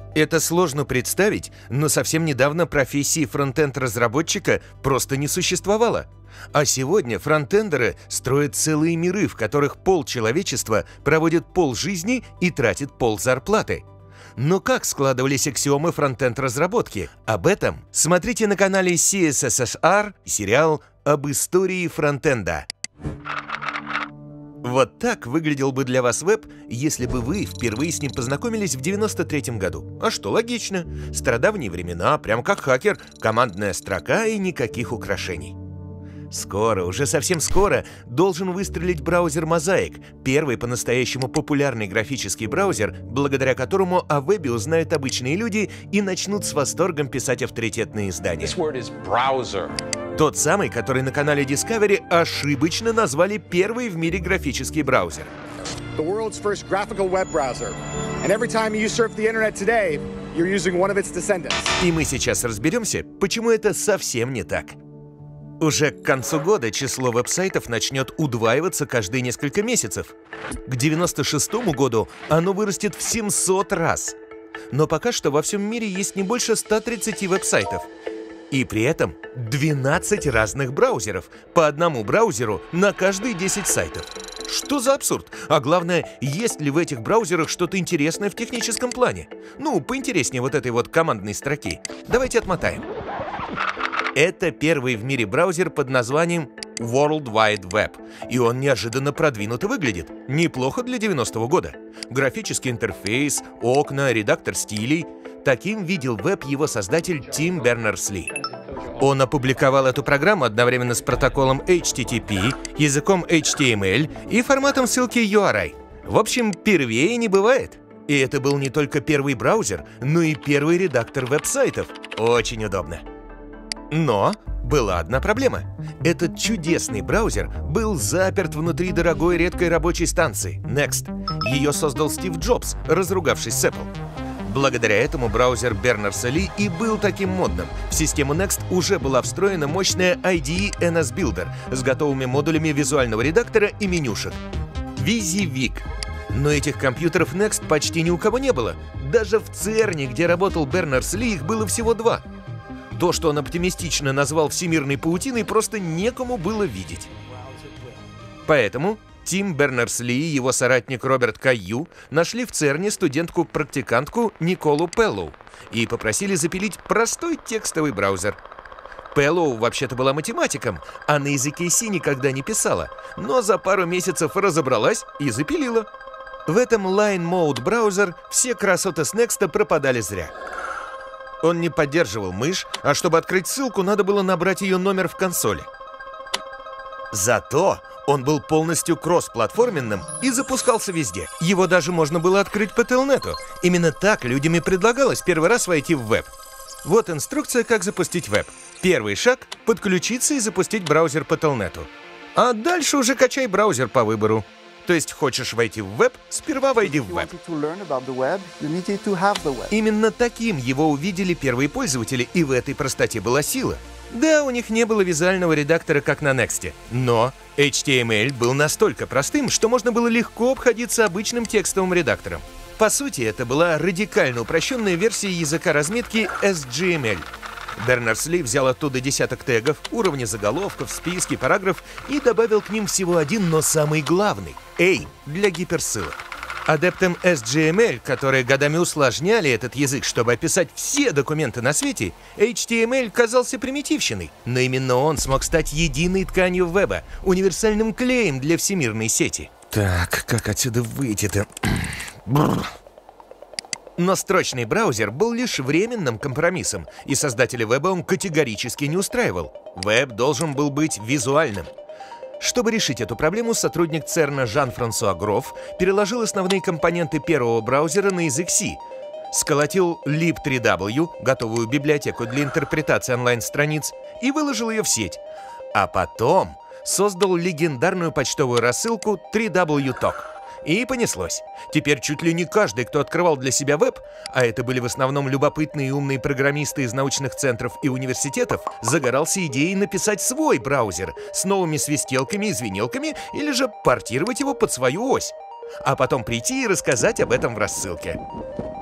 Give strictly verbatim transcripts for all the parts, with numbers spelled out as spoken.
Это сложно представить, но совсем недавно профессии фронтенд-разработчика просто не существовало. А сегодня фронтендеры строят целые миры, в которых пол человечества проводит пол жизни и тратит пол зарплаты. Но как складывались аксиомы фронтенд-разработки? Об этом смотрите на канале си эс эс эс ар сериал об истории фронтенда. Вот так выглядел бы для вас веб, если бы вы впервые с ним познакомились в девяносто третьем году. А что, логично. Стародавние времена, прям как хакер, командная строка и никаких украшений. Скоро, уже совсем скоро, должен выстрелить браузер Mosaic, первый по-настоящему популярный графический браузер, благодаря которому о вебе узнают обычные люди и начнут с восторгом писать авторитетные издания. Тот самый, который на канале Discovery ошибочно назвали первый в мире графический браузер. The world's first graphical web browser. And every time you surf the internet today, you're using one of its descendants. И мы сейчас разберемся, почему это совсем не так. Уже к концу года число веб-сайтов начнет удваиваться каждые несколько месяцев. К девяносто шестому году оно вырастет в семьсот раз. Но пока что во всем мире есть не больше ста тридцати веб-сайтов. И при этом двенадцать разных браузеров, по одному браузеру на каждые десять сайтов. Что за абсурд? А главное, есть ли в этих браузерах что-то интересное в техническом плане? Ну, поинтереснее вот этой вот командной строки. Давайте отмотаем. Это первый в мире браузер под названием World Wide Web, и он неожиданно продвинуто выглядит. Неплохо для девяностого года. Графический интерфейс, окна, редактор стилей. Таким видел веб его создатель Тим Бернерс-Ли. Он опубликовал эту программу одновременно с протоколом эйч ти ти пи, языком эйч ти эм эль и форматом ссылки ю ар ай. В общем, первее не бывает. И это был не только первый браузер, но и первый редактор веб-сайтов. Очень удобно. Но была одна проблема. Этот чудесный браузер был заперт внутри дорогой редкой рабочей станции Next. Ее создал Стив Джобс, разругавшись с Apple. Благодаря этому браузер Бернерса-Ли и был таким модным. В систему Next уже была встроена мощная ай ди и эн эс Builder с готовыми модулями визуального редактора и менюшек. WYSIWYG. Но этих компьютеров Next почти ни у кого не было. Даже в церне, где работал Бернерс-Ли, их было всего два. То, что он оптимистично назвал всемирной паутиной, просто некому было видеть. Поэтому Тим Бернерс-Ли и его соратник Роберт Кайю нашли в церне студентку-практикантку Николу Пеллоу и попросили запилить простой текстовый браузер. Пеллоу вообще-то была математиком, а на языке си никогда не писала, но за пару месяцев разобралась и запилила. В этом Line Mode браузер все красоты с Next пропадали зря. Он не поддерживал мышь, а чтобы открыть ссылку, надо было набрать ее номер в консоли. Зато он был полностью кроссплатформенным и запускался везде. Его даже можно было открыть по телнету. Именно так людям и предлагалось первый раз войти в веб. Вот инструкция, как запустить веб. Первый шаг — подключиться и запустить браузер по телнету. А дальше уже качай браузер по выбору. То есть хочешь войти в веб, сперва войди в веб. Именно таким его увидели первые пользователи, и в этой простоте была сила. Да, у них не было визуального редактора, как на Next, но эйч ти эм эль был настолько простым, что можно было легко обходиться обычным текстовым редактором. По сути, это была радикально упрощенная версия языка разметки эс джи эм эль. Бернерс-Ли взял оттуда десяток тегов, уровни заголовков, списки, параграф и добавил к ним всего один, но самый главный — A для гиперссылок. Адептам эс джи эм эль, которые годами усложняли этот язык, чтобы описать все документы на свете, эйч ти эм эль казался примитивщиной, но именно он смог стать единой тканью веба, универсальным клеем для всемирной сети. Так, как отсюда выйти-то? Но строчный браузер был лишь временным компромиссом, и создателей веба он категорически не устраивал. Веб должен был быть визуальным. Чтобы решить эту проблему, сотрудник церна Жан-Франсуа Гроф переложил основные компоненты первого браузера на язык C, сколотил либ три дабл ю, готовую библиотеку для интерпретации онлайн-страниц, и выложил ее в сеть. А потом создал легендарную почтовую рассылку три дабл ю ток. И понеслось. Теперь чуть ли не каждый, кто открывал для себя веб, а это были в основном любопытные и умные программисты из научных центров и университетов, загорался идеей написать свой браузер с новыми свистелками и звенелками или же портировать его под свою ось, а потом прийти и рассказать об этом в рассылке.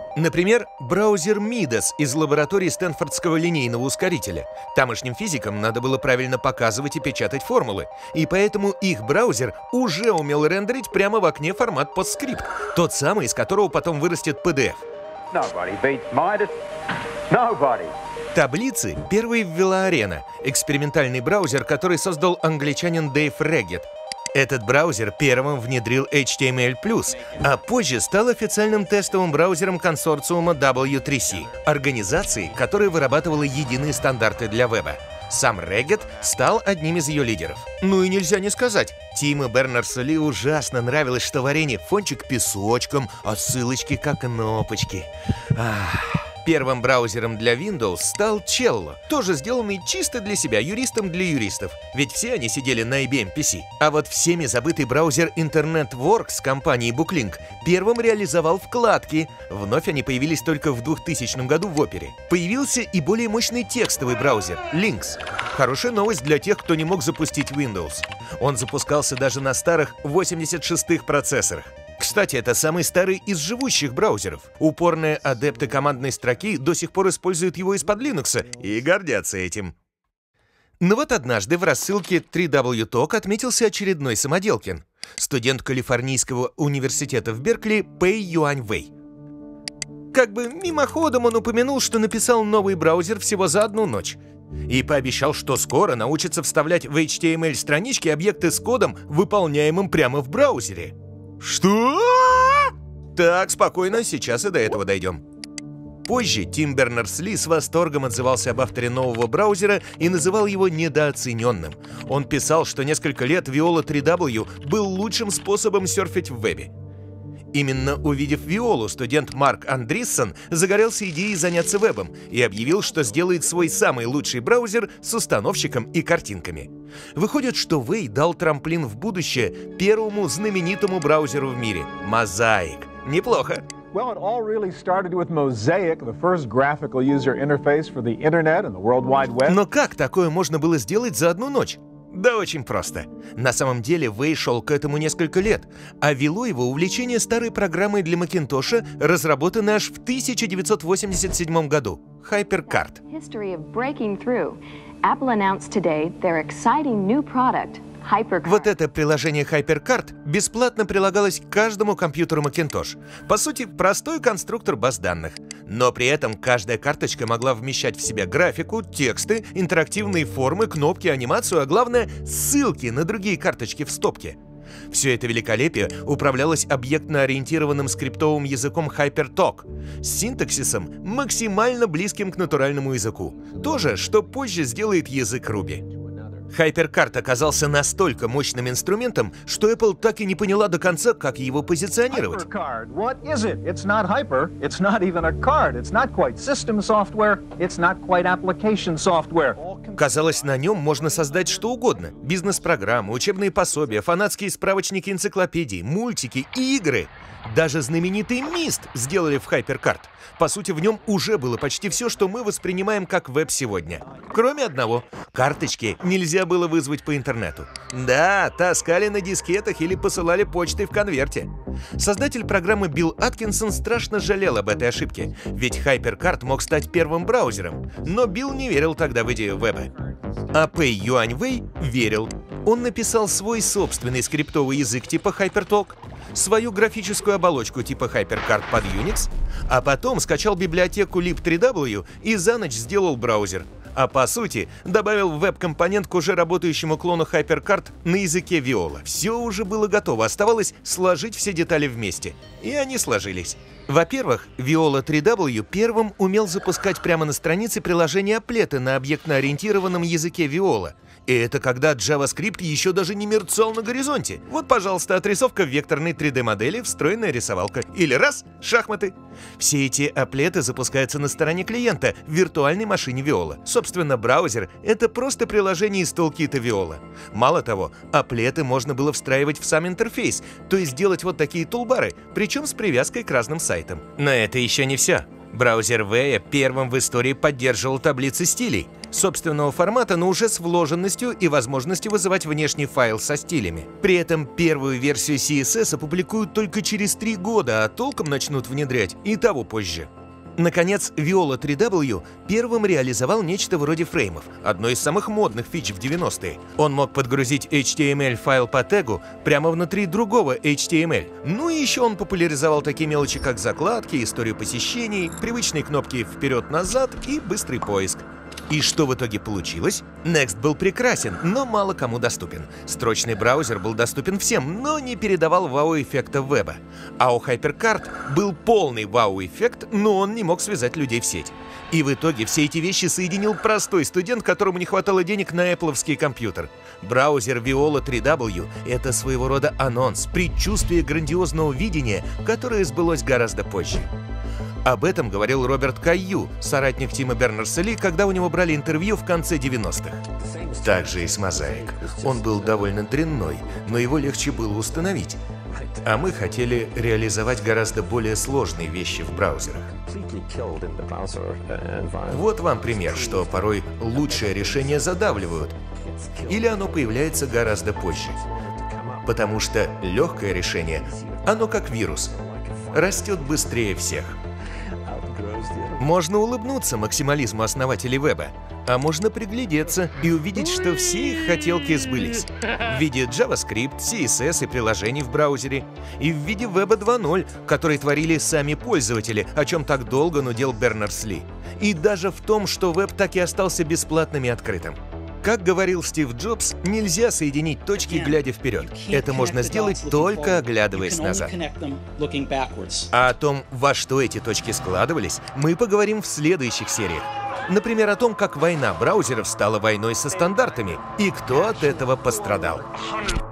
Например, браузер Midas из лаборатории Стэнфордского линейного ускорителя. Тамошним физикам надо было правильно показывать и печатать формулы, и поэтому их браузер уже умел рендерить прямо в окне формат постскрипт, тот самый, из которого потом вырастет пи ди эф. Nobody beats Midas. Nobody. Таблицы первой ввела Arena, экспериментальный браузер, который создал англичанин Дэйв Регет. Этот браузер первым внедрил эйч ти эм эль плюс, а позже стал официальным тестовым браузером консорциума дабл ю три си, организации, которая вырабатывала единые стандарты для веба. Сам Регет стал одним из ее лидеров. Ну и нельзя не сказать, Тиму Бернерсу-Ли ужасно нравилось, что в Арене фончик песочком, а ссылочки как кнопочки. Ах. Первым браузером для Windows стал Cello, тоже сделанный чисто для себя, юристом для юристов, ведь все они сидели на ай би эм пи си. А вот всеми забытый браузер InternetWorks компании Booklink первым реализовал вкладки. Вновь они появились только в двухтысячном году в Опере. Появился и более мощный текстовый браузер Lynx. Хорошая новость для тех, кто не мог запустить Windows. Он запускался даже на старых восемьдесят шестых процессорах. Кстати, это самый старый из живущих браузеров. Упорные адепты командной строки до сих пор используют его из-под Linux и гордятся этим. Но вот однажды в рассылке три дабл ю Talk отметился очередной самоделкин. Студент Калифорнийского университета в Беркли Пэй Юань Вэй. Как бы мимоходом он упомянул, что написал новый браузер всего за одну ночь. И пообещал, что скоро научится вставлять в эйч ти эм эль странички объекты с кодом, выполняемым прямо в браузере. Что? Так, спокойно, сейчас и до этого дойдем. Позже Тим Бернерс-Ли с восторгом отзывался об авторе нового браузера и называл его недооцененным. Он писал, что несколько лет Viola три дабл ю был лучшим способом серфить в вебе. Именно увидев Виолу, студент Марк Андриссен загорелся идеей заняться вебом и объявил, что сделает свой самый лучший браузер с установщиком и картинками. Выходит, что Вэй дал трамплин в будущее первому знаменитому браузеру в мире — Mosaic. Неплохо. Well, it all really started with Mosaic, the first graphical user interface for the Internet and the World Wide Web. Но как такое можно было сделать за одну ночь? Да очень просто. На самом деле Вэй шел к этому несколько лет, а вело его увлечение старой программой для Макинтоша, разработанной аж в тысяча девятьсот восемьдесят седьмом году — HyperCard. Вот это приложение HyperCard бесплатно прилагалось к каждому компьютеру Macintosh. По сути, простой конструктор баз данных. Но при этом каждая карточка могла вмещать в себя графику, тексты, интерактивные формы, кнопки, анимацию, а главное — ссылки на другие карточки в стопке. Все это великолепие управлялось объектно-ориентированным скриптовым языком HyperTalk с синтаксисом, максимально близким к натуральному языку. То же, что позже сделает язык Ruby. HyperCard оказался настолько мощным инструментом, что Apple так и не поняла до конца, как его позиционировать. Казалось, на нем можно создать что угодно: бизнес-программы, учебные пособия, фанатские справочники, энциклопедии, мультики и игры. Даже знаменитый Мист сделали в HyperCard. По сути, в нем уже было почти все, что мы воспринимаем как веб сегодня. Кроме одного — карточки нельзя было вызвать по интернету. Да, таскали на дискетах или посылали почтой в конверте. Создатель программы Билл Аткинсон страшно жалел об этой ошибке, ведь HyperCard мог стать первым браузером. Но Билл не верил тогда в идею веба. А Пэй Юань Вэй верил. Он написал свой собственный скриптовый язык типа HyperTalk, свою графическую оболочку типа HyperCard под Unix, а потом скачал библиотеку либ три дабл ю и за ночь сделал браузер. А по сути, добавил веб-компонент к уже работающему клону HyperCard на языке Viola. Все уже было готово, оставалось сложить все детали вместе. И они сложились. Во-первых, Viola три дабл ю первым умел запускать прямо на странице приложения аплеты на объектно-ориентированном языке Viola. И это когда JavaScript еще даже не мерцал на горизонте. Вот, пожалуйста, отрисовка векторной три дэ модели, встроенная рисовалка. Или раз — шахматы. Все эти аплеты запускаются на стороне клиента в виртуальной машине Viola. Собственно, браузер — это просто приложение из тулкита Viola. Мало того, аплеты можно было встраивать в сам интерфейс, то есть делать вот такие тулбары, причем с привязкой к разным сайтам. Но это еще не все. Браузер Weya первым в истории поддерживал таблицы стилей собственного формата, но уже с вложенностью и возможностью вызывать внешний файл со стилями. При этом первую версию си эс эс опубликуют только через три года, а толком начнут внедрять и того позже. Наконец, Viola три дабл ю первым реализовал нечто вроде фреймов, одной из самых модных фич в девяностые. Он мог подгрузить эйч ти эм эль-файл по тегу прямо внутри другого эйч ти эм эль. Ну и еще он популяризовал такие мелочи, как закладки, историю посещений, привычные кнопки вперед-назад и быстрый поиск. И что в итоге получилось? Next был прекрасен, но мало кому доступен. Строчный браузер был доступен всем, но не передавал вау-эффекта веба. А у HyperCard был полный вау-эффект, но он не мог связать людей в сеть. И в итоге все эти вещи соединил простой студент, которому не хватало денег на Apple'овский компьютер. Браузер Viola три дабл ю — это своего рода анонс, предчувствие грандиозного видения, которое сбылось гораздо позже. Об этом говорил Роберт Кайю, соратник Тима Бернерса-Ли, когда у него брали интервью в конце девяностых. Также и с Mosaic. Он был довольно дрянной, но его легче было установить. А мы хотели реализовать гораздо более сложные вещи в браузерах. Вот вам пример, что порой лучшее решение задавливают, или оно появляется гораздо позже. Потому что легкое решение, оно как вирус, растет быстрее всех. Можно улыбнуться максимализму основателей веба, а можно приглядеться и увидеть, что все их хотелки сбылись. В виде JavaScript, си эс эс и приложений в браузере, и в виде веба два ноль, который творили сами пользователи, о чем так долго нудел Бернерс-Ли. И даже в том, что веб так и остался бесплатным и открытым. Как говорил Стив Джобс, нельзя соединить точки, глядя вперед. Это можно сделать, только оглядываясь назад. А о том, во что эти точки складывались, мы поговорим в следующих сериях. Например, о том, как война браузеров стала войной со стандартами и кто от этого пострадал.